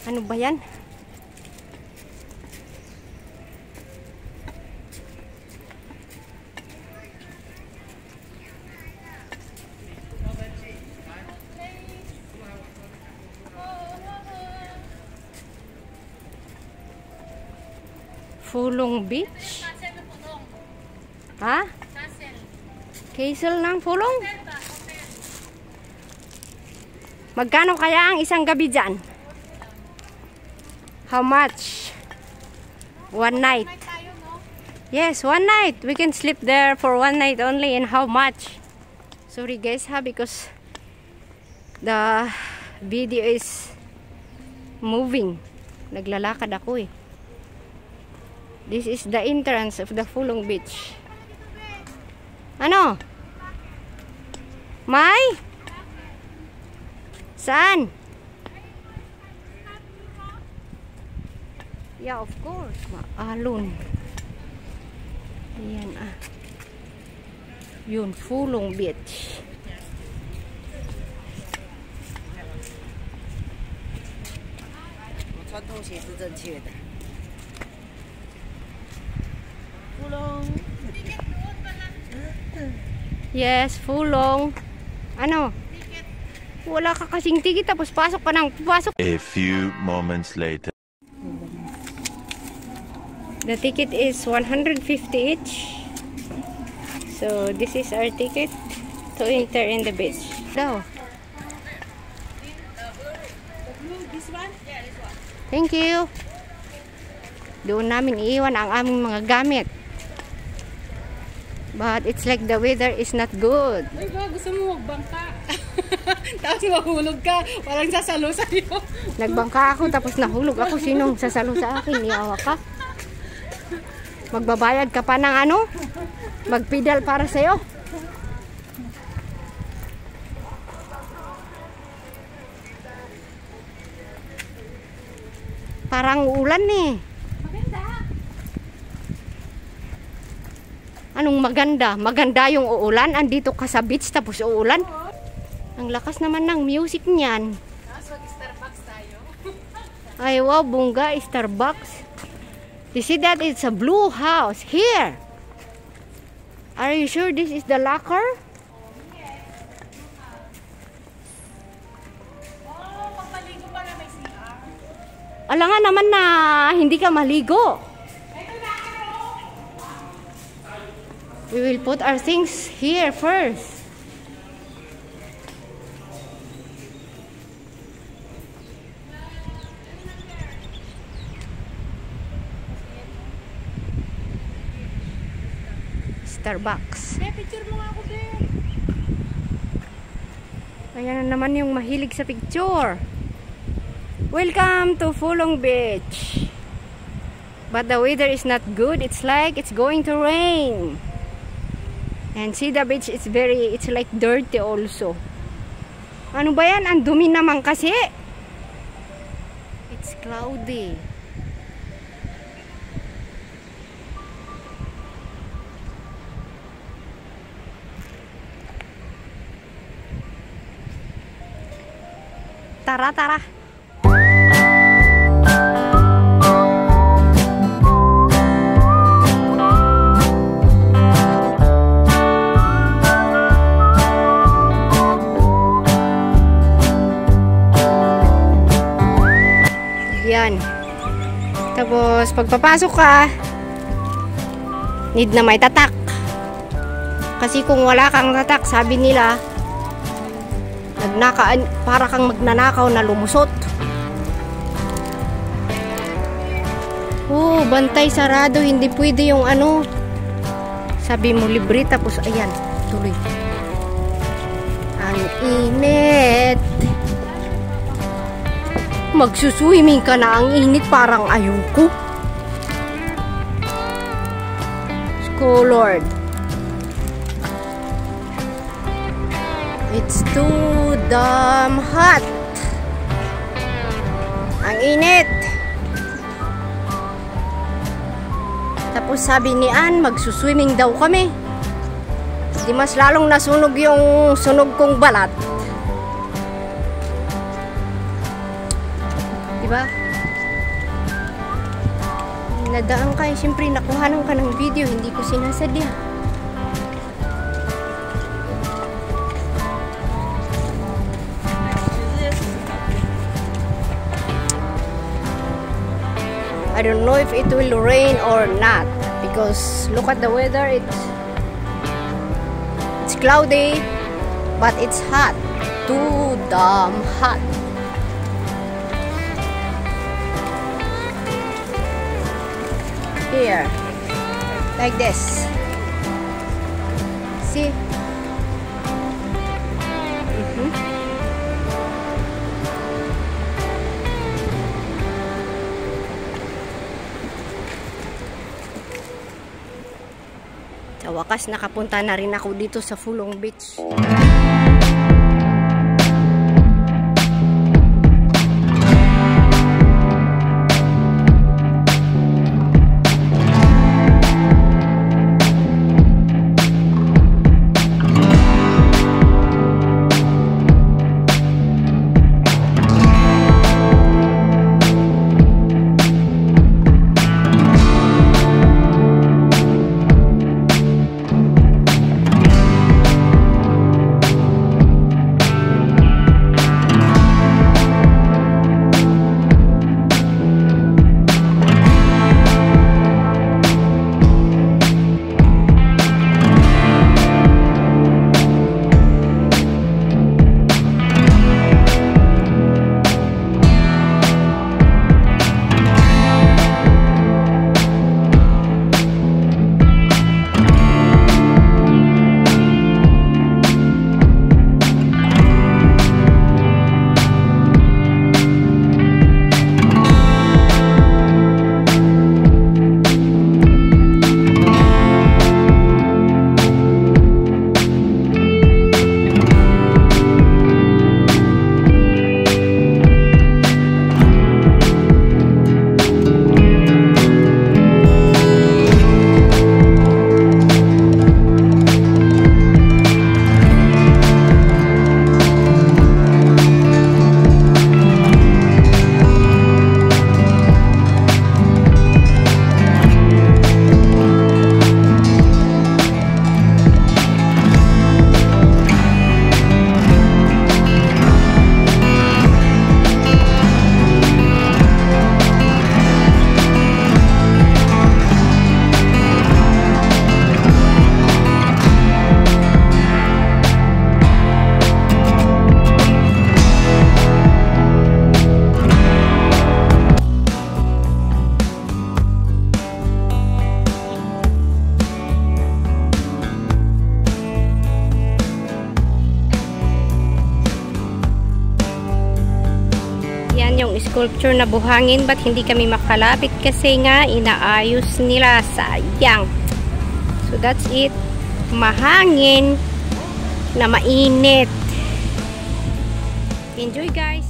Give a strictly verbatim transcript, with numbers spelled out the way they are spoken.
Ano ba yan? Fulong Beach? Ha? Castle ng Fulong? Magkano kaya ang isang gabi dyan? How much? One night. Yes, one night. We can sleep there for one night only. And how much? Sorry guys ha, because the video is moving. Naglalakad ako eh. This is the entrance of the Fulong Beach. Ano? May? Saan? Yeah, of course. Maalon. Ayan ah. Yun, Fulong Beach. Yes, Fulong. Ano? Wala ka kasing ticket tapos pasok pa ng pasok. A few moments later. The ticket is one hundred fifty each. So this is our ticket to enter in the beach. Daw. Thank you. Doon namin iiwan ang aming mga gamit. But it's like the weather is not good. Ay ba, gusto mo magbangka? Tapos mahulog ka, parang sasalo sa'yo. Nagbangka ako tapos nahulog ako. Sinong sasalo sa akin? Iyawa ka. Magbabayad ka pa ng ano? Magpedal para sa'yo. Parang ulan eh. Maganda. Anong maganda? Maganda yung uulan. Andito ka sa beach tapos uulan. Ang lakas naman ng music niyan. Tapos mag-Starbucks tayo. Ay wow, bongga, Starbucks. You see that? It's a blue house. Here. Are you sure this is the locker? Oh, pagpaligo para may C R. Alangan naman na hindi ka maligo. We will put our things here first. Starbucks. Hey, picture mo nga ako din. Ayan na naman yung mahilig sa picture. Welcome to Fulong Beach. But the weather is not good. It's like it's going to rain. And see the beach, it's very, it's like dirty also. Ano ba yan? Ang dumi naman kasi. It's cloudy. Tara, tara. Yan. Tapos, pagpapasok ka, need na may tatak. Kasi kung wala kang tatak, sabi nila, nagnaka, para kang magnanakaw na lumusot. Oh, bantay sarado. Hindi pwede yung ano. Sabi mo libre, tapos ayan, tuloy. Ang init. Magsuswimming ka na, ang init, parang ayoko. Oh Lord. It's too damn hot. Ang init. Tapos sabi ni Ann, magsuswimming daw kami. Di mas lalong nasunog yung sunog kong balat. Diba? Nadaan ka, eh, siyempre nakuhanan ka ng video, hindi ko sinasadya. I don't know if it will rain or not because look at the weather. It's it's cloudy, but it's hot. Too damn hot. Here, like this. See? Mm-hmm. Sa wakas, nakapunta na rin ako dito sa Fulong Beach. Yung sculpture na buhangin, but hindi kami makalapit kasi nga inaayos nila, sayang. So that's it, mahangin na mainit. Enjoy guys.